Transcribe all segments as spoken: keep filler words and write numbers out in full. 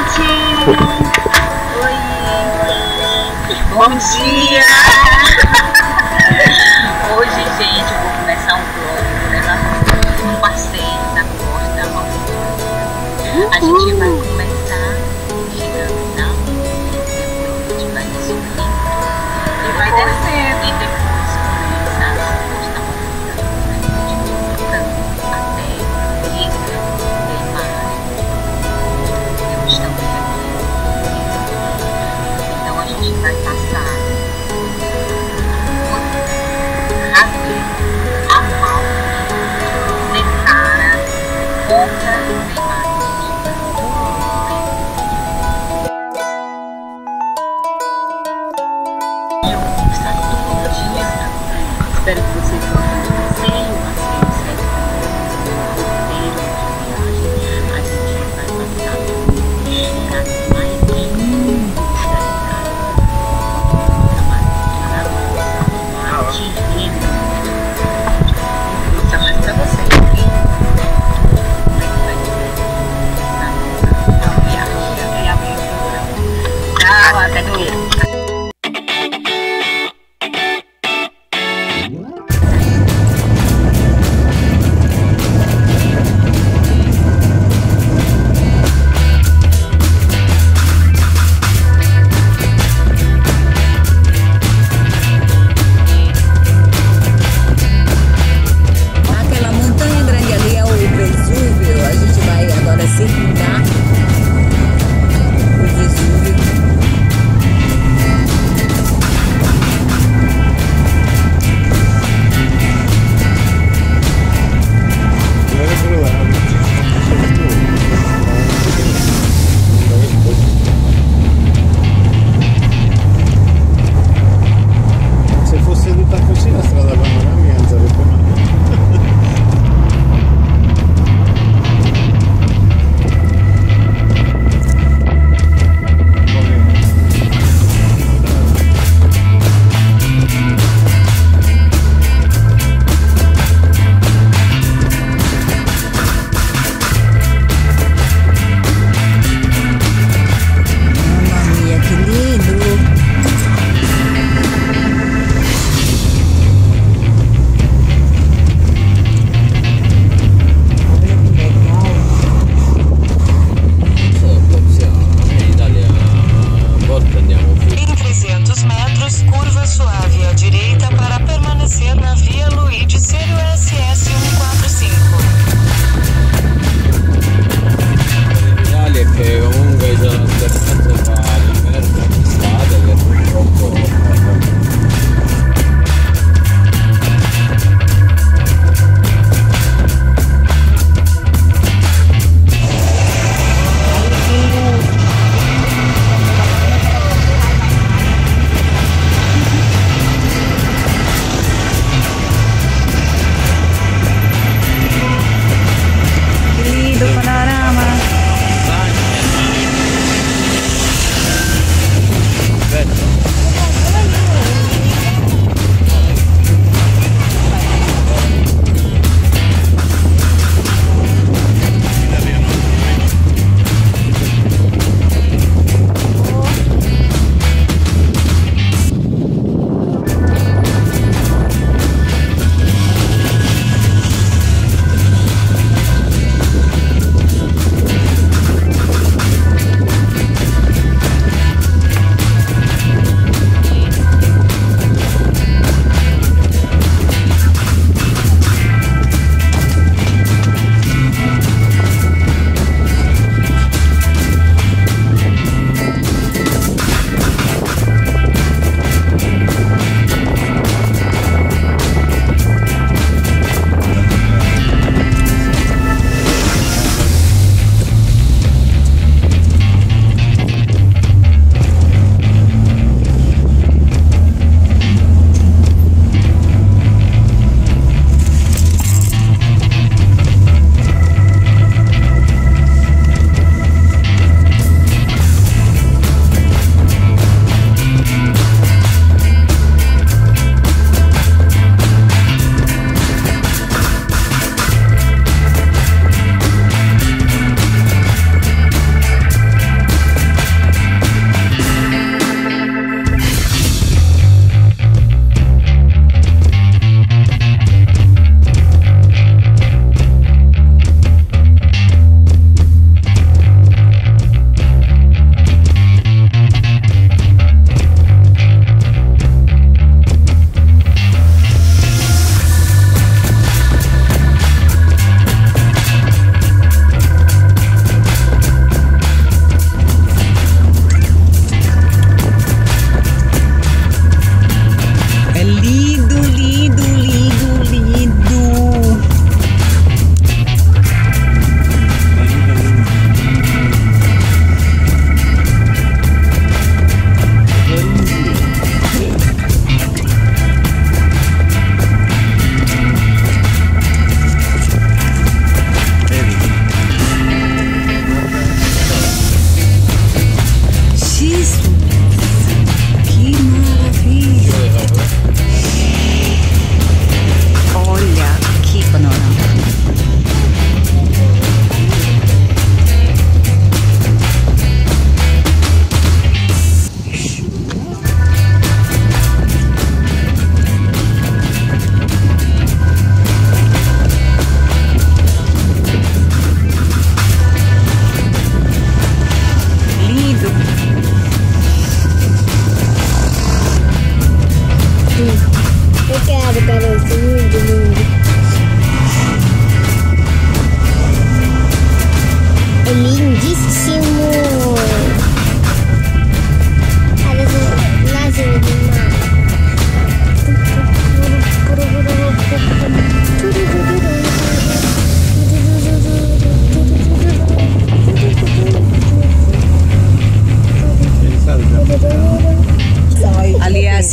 gente! Oi! Bom dia! Hoje, gente, eu vou começar um vlog, vou levar um passeio na costa Amazônica. A gente vai começar chegando na depois a gente vai subir e vai descendo. E depois começa a costa Amazônica. A gente vai voltando até Isla del Mar. Estamos aqui. Então a gente vai passar Rasgueiro, Amalfi, Necara, Ponta del Mar. E eu vou estar todo dia. Espero que vocês gostem do passeio. O passeio serve para roteiro de viagem. A gente vai passar por lugares mais lindos da Itália. Uma tirrena. Vou mostrar mais pra vocês, ok? Como é que vai ser na viagem até a aventura. Tchau, até domingo.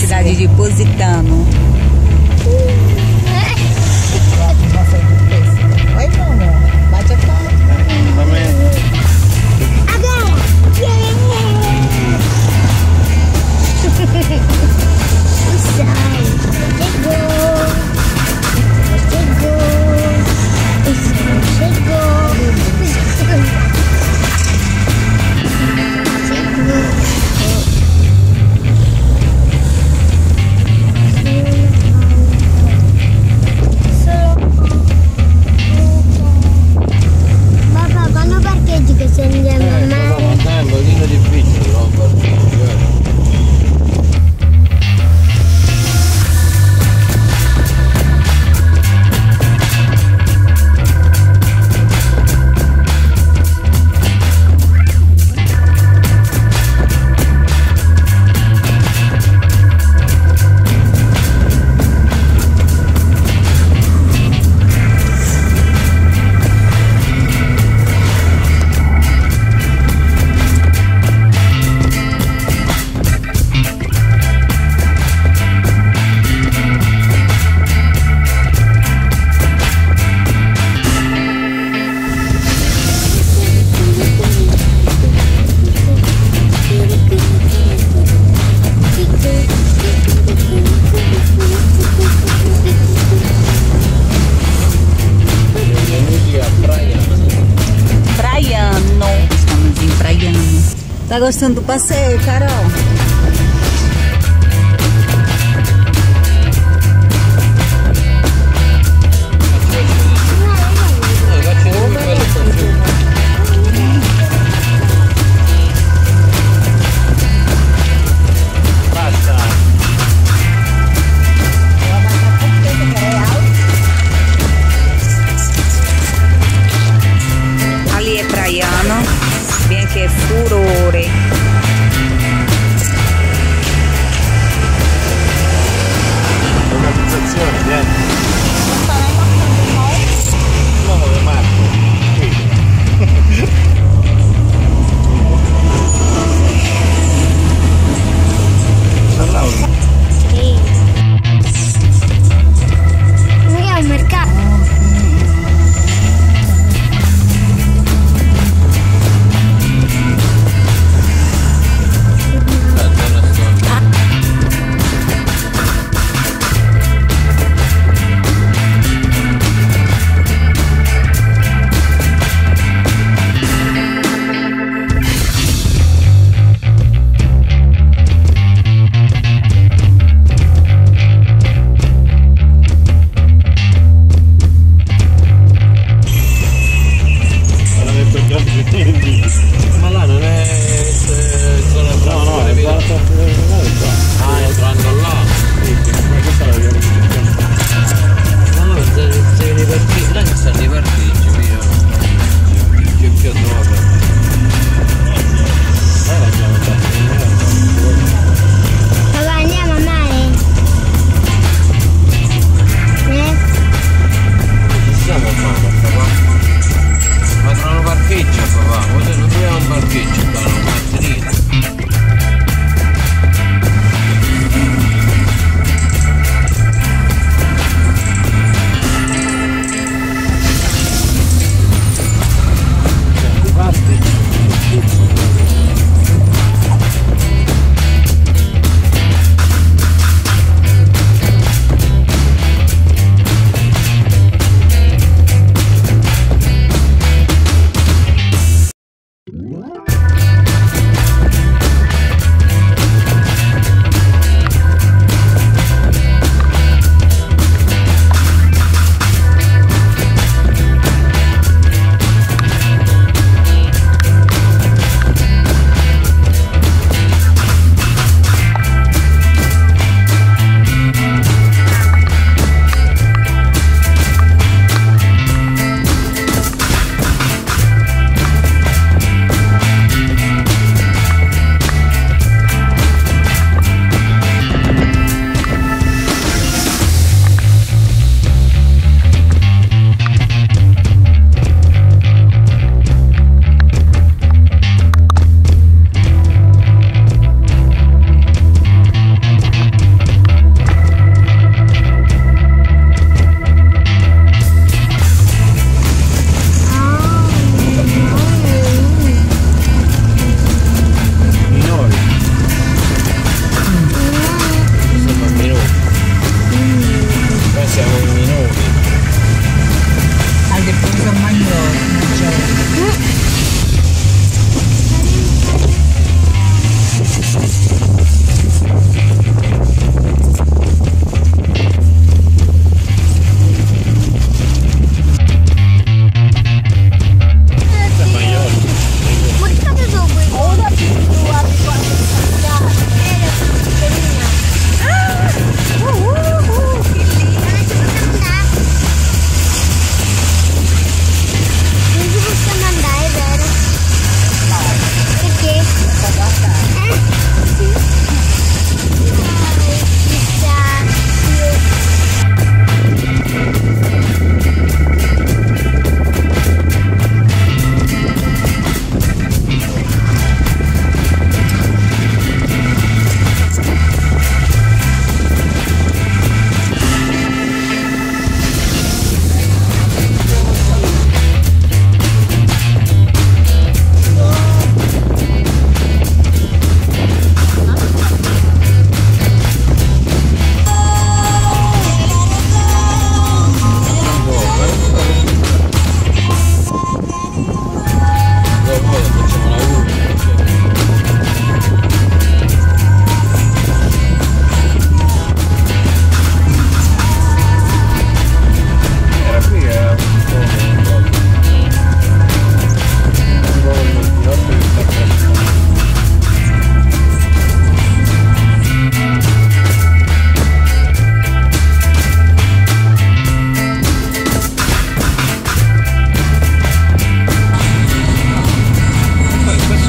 cidade de Positano. Oi, mamãe. Bate a palma. Agora. O sol chegou. Chegou. O sol chegou. Papà, quando parcheggi che sei andiamo a mare? È un pochino difficile, no? Tá gostando do passeio, Carol? Ali é praiano, bem aqui é furore. Organizzazione, vieni. No, dove Marco? Sì. Qui è un mercato.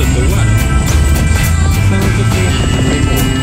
tutto uguale. Sono tutti uguali.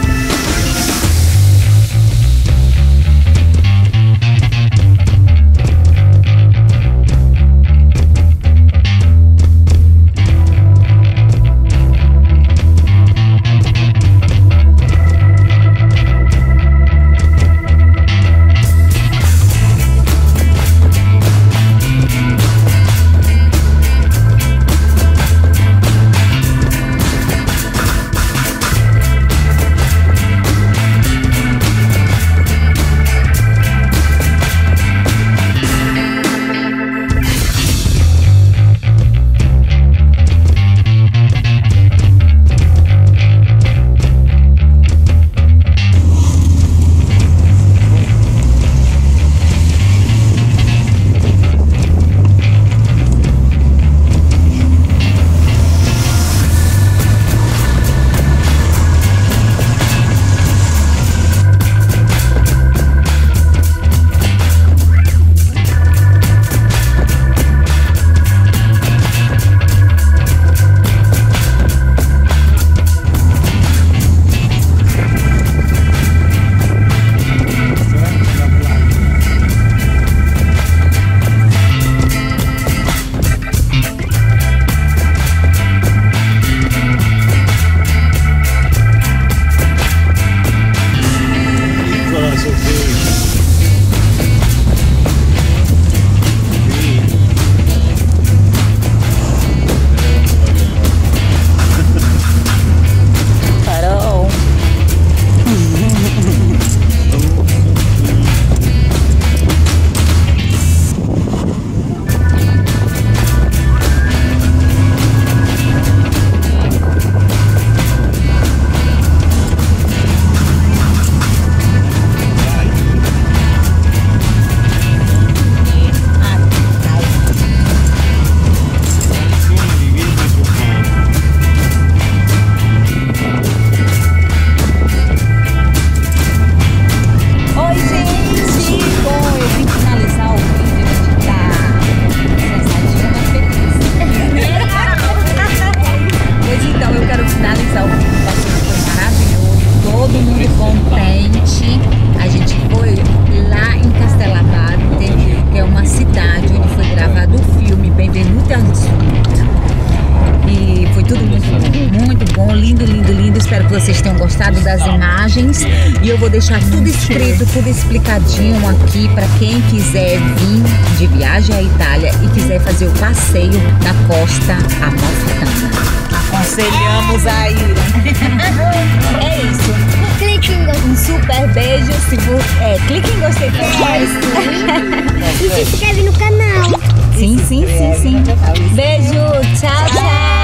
Espero que vocês tenham gostado das imagens e eu vou deixar tudo escrito, tudo explicadinho aqui para quem quiser vir de viagem à Itália e quiser fazer o passeio da Costa Amalfitana. Aconselhamos a ir. É isso. Clique em gostei. Um super beijo. Se vo... É, clique em gostei. E se inscreve no canal. Sim, sim, sim, sim. Beijo. Tchau, tchau.